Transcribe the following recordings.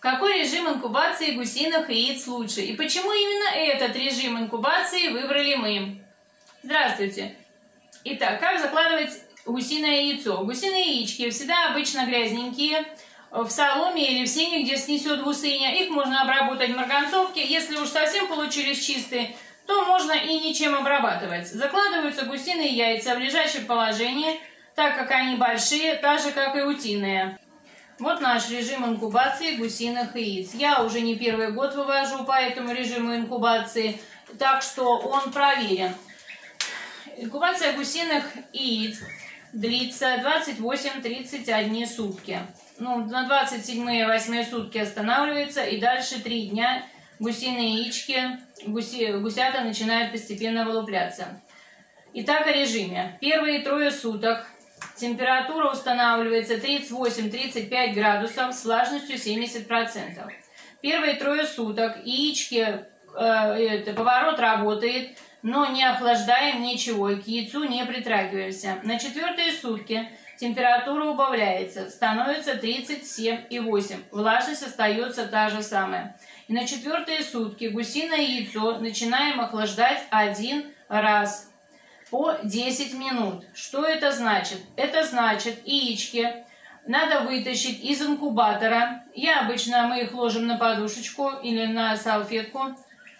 Какой режим инкубации гусиных яиц лучше? И почему именно этот режим инкубации выбрали мы? Здравствуйте! Итак, как закладывать гусиное яйцо? Гусиные яички всегда обычно грязненькие, в соломе или в сене, где снесет гусыня. Их можно обработать в марганцовке. Если уж совсем получились чистые, то можно и ничем обрабатывать. Закладываются гусиные яйца в лежачем положении, так как они большие, так же как и утиные. Вот наш режим инкубации гусиных яиц. Я уже не первый год вывожу по этому режиму инкубации, так что он проверен. Инкубация гусиных яиц длится 28-31 сутки. На 27-8 сутки останавливается, и дальше 3 дня гусиные яички, гусята начинают постепенно вылупляться. Итак, о режиме. Первые 3 суток температура устанавливается 38-35 градусов с влажностью 70%. Первые 3 суток яички, поворот работает, но не охлаждаем ничего, и к яйцу не притрагиваемся. На 4-е сутки температура убавляется, становится 37,8. Влажность остается та же самая. И на 4-е сутки гусиное яйцо начинаем охлаждать 1 раз по 10 минут. Что это значит? Это значит, яички надо вытащить из инкубатора. Мы их ложим на подушечку или на салфетку.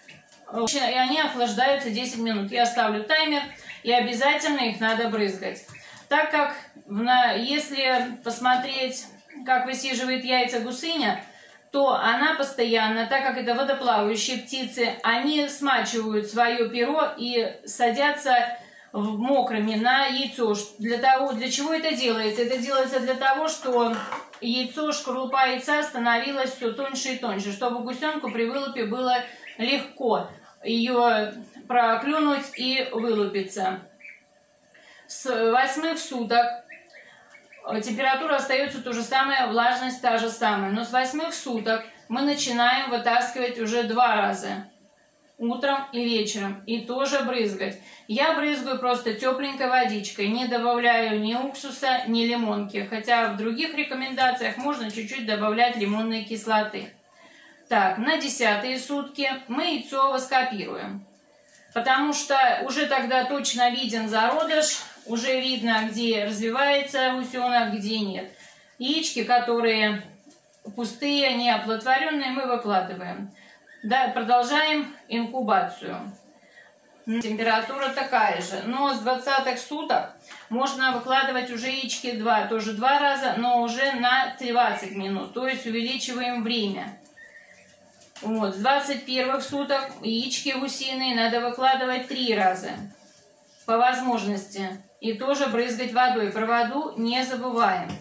И они охлаждаются 10 минут. Я ставлю таймер, и обязательно их надо брызгать. Так как, если посмотреть, как высиживает яйца гусыня, то она постоянно, так как это водоплавающие птицы, они смачивают свое перо и садятся мокрыми на яйцо. Для чего это делается? Это делается для того, что шкарлупа яйца становилась все тоньше и тоньше, чтобы гусенку при вылупе было легко ее проклюнуть и вылупиться. С 8 суток температура остается то же самое, влажность та же самая. Но с 8 суток мы начинаем вытаскивать уже 2 раза. Утром и вечером. И тоже брызгать. Я брызгаю просто тепленькой водичкой. Не добавляю ни уксуса, ни лимонки. Хотя в других рекомендациях можно чуть-чуть добавлять лимонной кислоты. Так, на 10-е сутки мы яйцо воскопируем. Потому что уже тогда точно виден зародыш. Уже видно, где развивается гусенок, где нет. Яички, которые пустые, неоплодотворенные, мы выкладываем. Да, продолжаем инкубацию. Температура такая же. Но с 20-х суток можно выкладывать уже яички тоже 2 раза, но уже на 20 минут. То есть увеличиваем время. С 21-х суток яички гусиные надо выкладывать 3 раза. По возможности. И тоже брызгать водой. Про воду не забываем.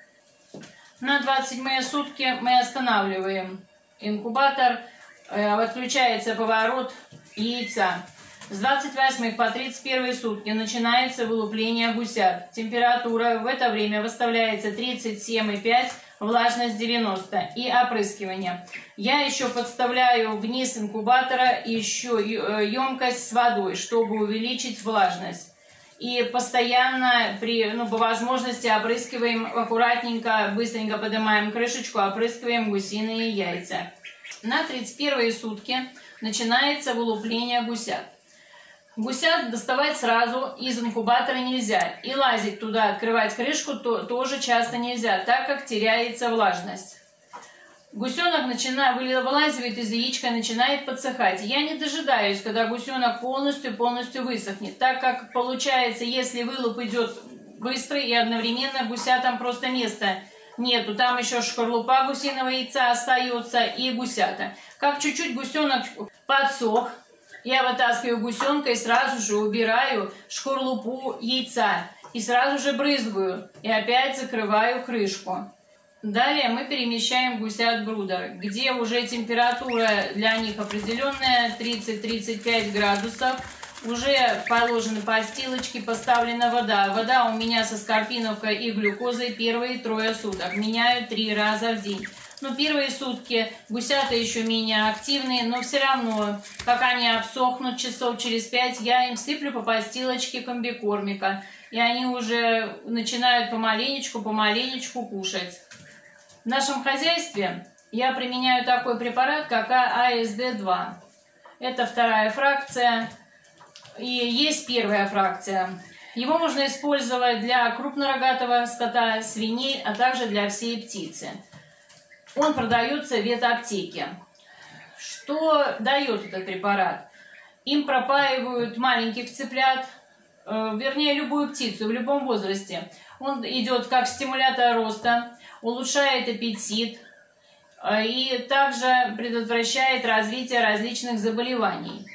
На 27-е сутки мы останавливаем инкубатор. Отключается поворот яйца. С 28 по 31 сутки начинается вылупление гусят. Температура в это время выставляется 37,5, влажность 90 и опрыскивание. Я еще подставляю вниз инкубатора еще емкость с водой, чтобы увеличить влажность. И постоянно, по возможности, опрыскиваем аккуратненько, быстренько поднимаем крышечку, опрыскиваем гусиные яйца. На 31-е сутки начинается вылупление гусят. Гусят доставать сразу из инкубатора нельзя. И лазить туда, открывать крышку тоже часто нельзя, так как теряется влажность. Гусенок вылазивает из яичка и начинает подсыхать. Я не дожидаюсь, когда гусенок полностью высохнет, так как получается, если вылуп идет быстрый и одновременно гусятам просто места нету. Там еще шкарлупа гусиного яйца остается и гусята. Как чуть-чуть гусенок подсох, я вытаскиваю гусенка и сразу же убираю шкарлупу яйца. И сразу же брызгаю. И опять закрываю крышку. Далее мы перемещаем гусят в брудер, где уже температура для них определенная, 30-35 градусов. Уже положены подстилочки, поставлена вода. Вода у меня со скорпиновкой и глюкозой первые 3 суток. Меняю 3 раза в день. Но первые сутки гусята еще менее активные, но все равно, как они обсохнут часов через 5, я им сыплю по подстилочке комбикормика. И они уже начинают помаленечку кушать. В нашем хозяйстве я применяю такой препарат, как АСД-2. Это вторая фракция. И есть первая фракция. Его можно использовать для крупнорогатого скота, свиней, а также для всей птицы. Он продается в ветаптеке. Что дает этот препарат? Им пропаивают маленьких цыплят, вернее любую птицу в любом возрасте. Он идет как стимулятор роста, улучшает аппетит и также предотвращает развитие различных заболеваний.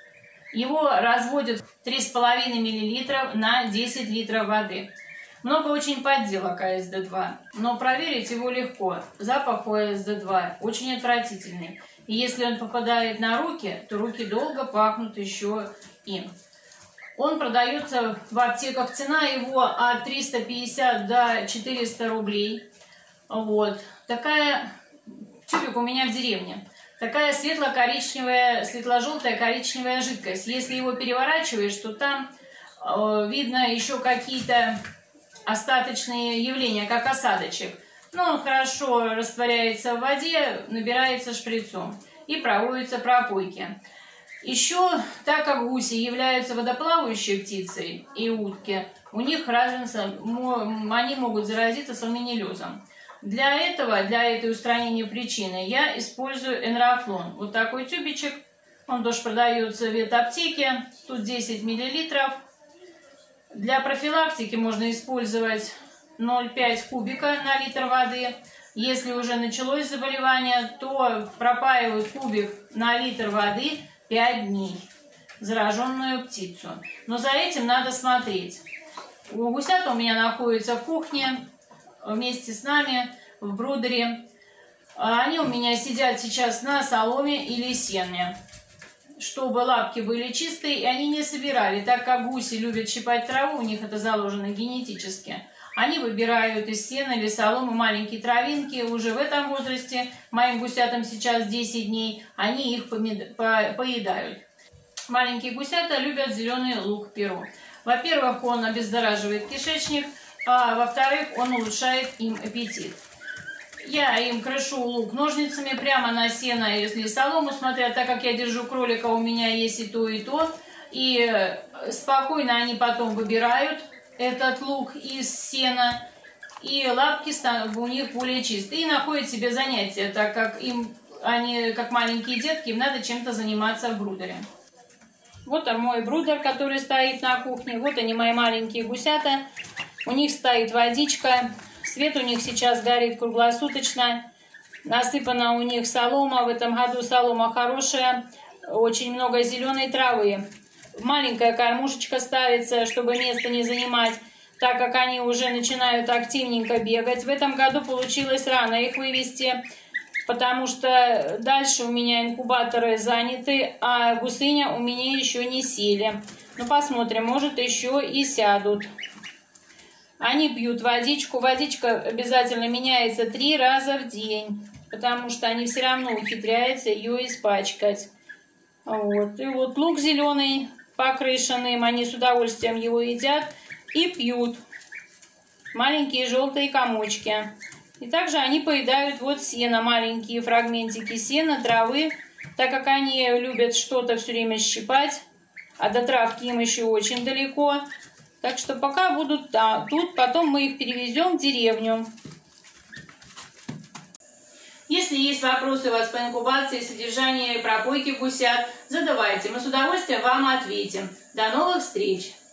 Его разводят 3,5 мл на 10 литров воды. Много очень подделок АСД-2, но проверить его легко. Запах у АСД-2 очень отвратительный. И если он попадает на руки, то руки долго пахнут еще им. Он продается в аптеках. Цена его от 350 до 400 рублей. Вот. Такая тюбик у меня в деревне. Такая светло-коричневая, светло-желтая коричневая жидкость. Если его переворачиваешь, то там видно еще какие-то остаточные явления, как осадочек. Но он хорошо растворяется в воде, набирается шприцом и проводятся пропойки. Еще, так как гуси являются водоплавающей птицей и утки, у них разница, они могут заразиться салмонеллезом. Для этой устранения причины я использую энерофлон. Вот такой тюбичек, он тоже продается в ветаптеке, тут 10 мл. Для профилактики можно использовать 0,5 кубика на литр воды. Если уже началось заболевание, то пропаивают кубик на литр воды 5 дней зараженную птицу. Но за этим надо смотреть. Гусята у меня находятся в кухне вместе с нами в брудере. Они у меня сидят сейчас на соломе или сене, чтобы лапки были чистые и они не собирали. Так как гуси любят щипать траву, у них это заложено генетически. Они выбирают из сена или соломы маленькие травинки. Уже в этом возрасте, моим гусятам сейчас 10 дней, они их поедают. Маленькие гусята любят зеленый лук-перо. Во-первых, он обездораживает кишечник, а во-вторых, он улучшает им аппетит. Я им крошу лук ножницами прямо на сено или солому, смотря, так как я держу кролика, у меня есть и то, и то. И спокойно они потом выбирают этот лук из сена, и лапки у них более чистые. И находят себе занятия, так как они, как маленькие детки, им надо чем-то заниматься в брудере. Вот мой брудер, который стоит на кухне. Вот они, мои маленькие гусята. У них стоит водичка. Свет у них сейчас горит круглосуточно. Насыпана у них солома. В этом году солома хорошая. Очень много зеленой травы. Маленькая кормушечка ставится, чтобы место не занимать, так как они уже начинают активненько бегать. В этом году получилось рано их вывести, потому что дальше у меня инкубаторы заняты, а гусыня у меня еще не сели. Ну, посмотрим, может, еще и сядут. Они пьют водичку. Водичка обязательно меняется 3 раза в день, потому что они все равно ухитряются ее испачкать. Вот. И вот лук зеленый, покрышенным, они с удовольствием его едят и пьют. Маленькие желтые комочки. И также они поедают вот сено, маленькие фрагментики сена, травы, так как они любят что-то все время щипать, а до травки им еще очень далеко. Так что пока будут тут, потом мы их перевезем в деревню. Если есть вопросы у вас по инкубации, содержанию и пропойке гусят, задавайте, мы с удовольствием вам ответим. До новых встреч!